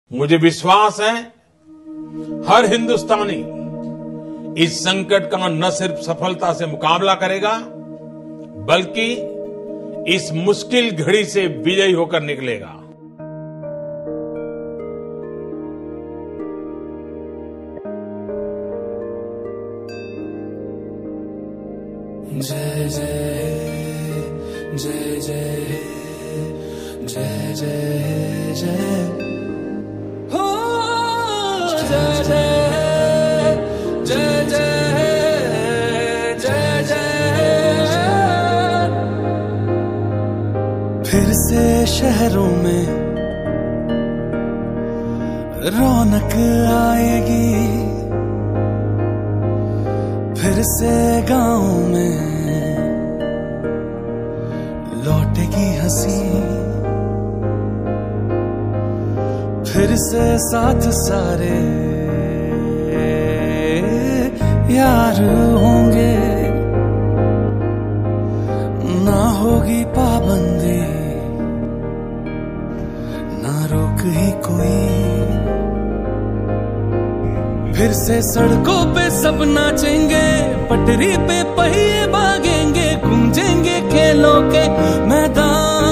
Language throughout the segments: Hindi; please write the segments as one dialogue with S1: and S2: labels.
S1: मुझे विश्वास है हर हिंदुस्तानी इस संकट का न सिर्फ सफलता से मुकाबला करेगा बल्कि इस मुश्किल घड़ी से विजयी होकर निकलेगा।
S2: जय जय जय जय जय जय जय हो जय जय जय जय जय जय। फिर से शहरों में रौनक आएगी, फिर से गाँव में लौटेगी हंसी, फिर से साथ सारे यार होंगे, ना होगी पाबंदी ना रोक ही कोई, फिर से सड़कों पे सब नाचेंगे, पटरी पे पहिए भागेंगे, गूंजेंगे खेलों के मैदान,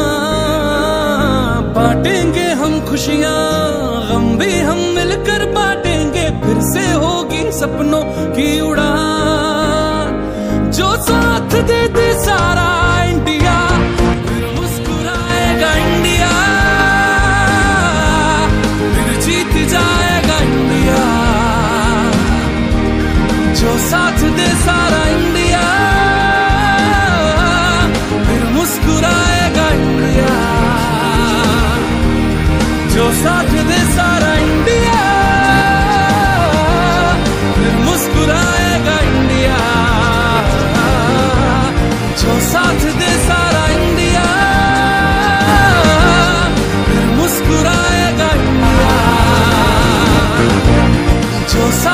S2: बांटेंगे हम खुशियां गम भी हम मिलकर बांटेंगे, फिर से होगी सपनों की उड़ान, जो साथ दे दे सारा इंडिया, फिर मुस्कुराएगा इंडिया, फिर जीत जाएगा इंडिया, जो साथ दे सारा इंडिया, फिर मुस्कुराएगा इंडिया, जो साथ दे सारा इंडिया, फिर मुस्कुराएगा इंडिया, जो साथ दे सारा इंडिया, फिर मुस्कुराएगा इंडिया, जो